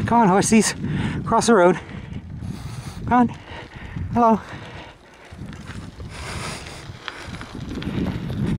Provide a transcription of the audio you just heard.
Come on, horsies. Cross the road. Come on. Hello.